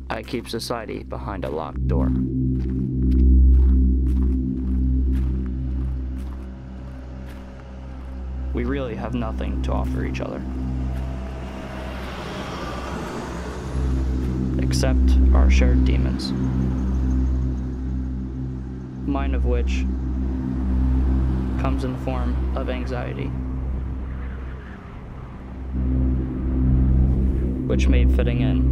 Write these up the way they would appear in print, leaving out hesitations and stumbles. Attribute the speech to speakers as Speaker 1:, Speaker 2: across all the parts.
Speaker 1: I keep society behind a locked door. We really have nothing to offer each other. Except our shared demons. Mine of which comes in the form of anxiety, which made fitting in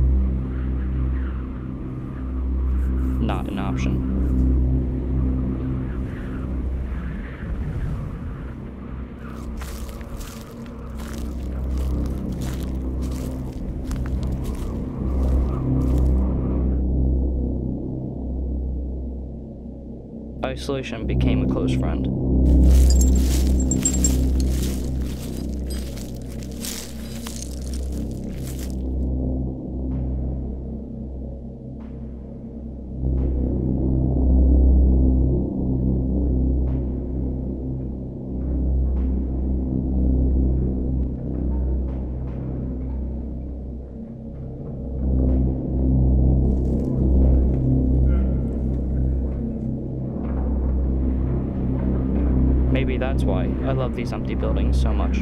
Speaker 1: not an option. Isolation became a close friend. Maybe that's why I love these empty buildings so much.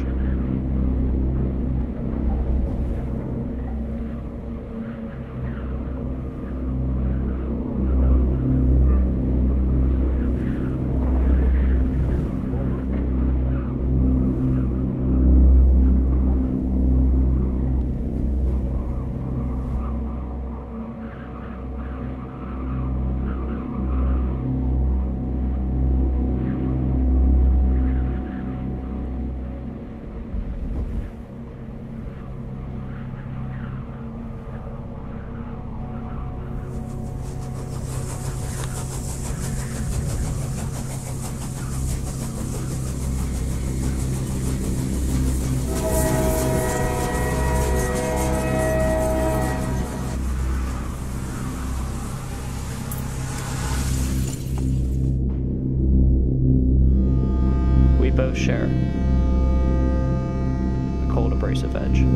Speaker 1: We both share a cold, abrasive edge.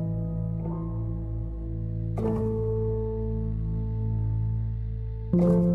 Speaker 2: Thank you.